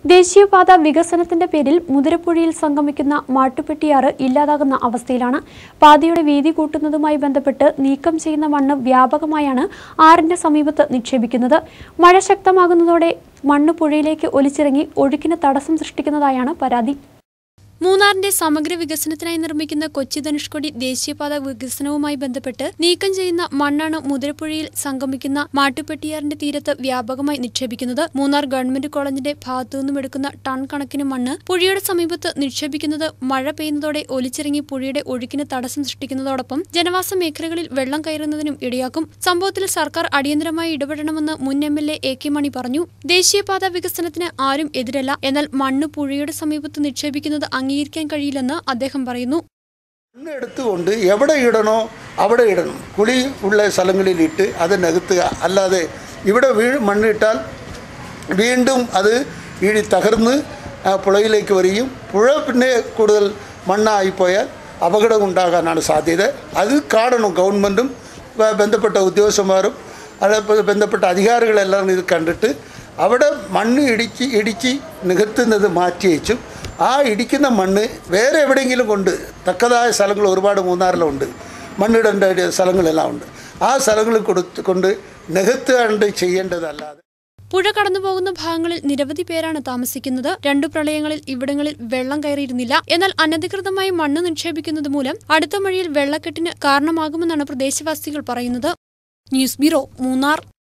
ദേശീയപാത വികസനത്തിന്റെ പേരിൽ മുതിരപ്പുഴയിൽ സംഗമിക്കുന്ന മാട്ടുപെട്ടിയാറ് ഇല്ലാതാകുന്ന അവസ്ഥയിലാണ്. പാതയുടെ വീതി കൂട്ടുന്നതുമായി ബന്ധപ്പെട്ട് നീക്കം ചെയ്യുന്ന മണ്ണ് വ്യാപകമായാണ് ആറിന്റെ സമീപത്ത് നിക്ഷേപിക്കുന്നത്. മഴ ശക്തമാകുന്നതോടെ മണ്ണ് പുഴയിലേക്ക് ഒലിച്ചിറങ്ങി ഒഴുക്കിന് തടസ്സം സൃഷ്ടിക്കുന്നതായാണ് പരാതി. മൂന്നാറിന്റെ സമഗ്ര വികസനത്തിനായി നിർമ്മിക്കുന്ന കൊച്ചി ധനുഷ്കോടി ദേശീയപാത വികസനവുമായി ബന്ധപ്പെട്ട് നീക്കം ചെയ്യുന്ന മണ്ണാണ് മുതിരപ്പുഴയിൽ സംഗമിക്കുന്ന മാട്ടുപെട്ടിയാറിന്റെ തീരത്ത് വ്യാപകമായി നിക്ഷേപിക്കുന്നത്. മൂന്നാർ ഗവൺമെന്റ് കോളേജിന്റെ ഭാഗത്തുനിന്നും എടുക്കുന്ന ടൺ കണക്കിന് മണ്ണ് പുഴയുടെ സമീപത്ത് നിക്ഷേപിക്കുന്നത് മഴ പെയ്യുന്നതോടെ ഒലിച്ചിറങ്ങി പുഴയുടെ ഒഴുക്കിന് തടസ്സം സൃഷ്ടിക്കുന്നതോടൊപ്പം ജനവാസ മേഖലകളിൽ വെള്ളം കയറുന്നതിനും ഇടയാക്കും. സംഭവത്തിൽ സർക്കാർ അടിയന്തരമായി ഇടപെടണമെന്ന് മുൻ എംഎൽഎ AK മണി പറഞ്ഞു. ദേശീയപാത വികസനത്തിന് ആരും എതിരല്ല, എന്നാൽ മണ്ണ് പുഴയുടെ സമീപത്ത് നിക്ഷേപിക്കുന്നത് അംഗീകരിക്കാൻ കഴിയില്ലെന്ന് അദ്ദേഹം പറയുന്നു. മണ്ണെടുത്തുകൊണ്ട് എവിടെ ഇടണോ അവിടെ ഇടണം. കുഴി ഉള്ള സ്ഥലങ്ങളിൽ ഇട്ട് അത് നികത്തുക. അല്ലാതെ ഇവിടെ മണ്ണിട്ടാൽ വീണ്ടും അത് വീഴി തകർന്ന് പുഴയിലേക്ക് വരികയും പുഴ പിന്നെ കൂടുതൽ മണ്ണായിപ്പോയാൽ അപകടം ഉണ്ടാകാനാണ് സാധ്യത. അത് കാണണം. ഗവൺമെൻറ്റും ബന്ധപ്പെട്ട ഉദ്യോഗസ്ഥന്മാരും അതേപോലെ ബന്ധപ്പെട്ട അധികാരികളെല്ലാം ഇത് കണ്ടിട്ട് അവിടെ മണ്ണ് ഇടിച്ച് നികത്തുന്നത് മാറ്റിവെച്ചും ആ ഇടിക്കുന്ന മണ്ണ് വേറെ എവിടെയെങ്കിലും കൊണ്ട് തക്കതായ സ്ഥലങ്ങൾ ഒരുപാട് മൂന്നാറിലുണ്ട്, മണ്ണിടേണ്ട സ്ഥലങ്ങളെല്ലാം ഉണ്ട്. ആ സ്ഥലങ്ങളിൽ കൊണ്ട് നികത്തുകണ്ട് ചെയ്യേണ്ടതല്ലാതെ. പുഴ കടന്നുപോകുന്ന ഭാഗങ്ങളിൽ നിരവധി പേരാണ് താമസിക്കുന്നത്. 2 പ്രളയങ്ങളിൽ ഇവിടങ്ങളിൽ വെള്ളം കയറിയിരുന്നില്ല. എന്നാൽ അനധികൃതമായി മണ്ണ് നിക്ഷേപിക്കുന്നത് മൂലം അടുത്ത മഴയിൽ വെള്ളക്കെട്ടിന് കാരണമാകുമെന്നാണ് പ്രദേശവാസികൾ പറയുന്നത്. News bureau, Munnar.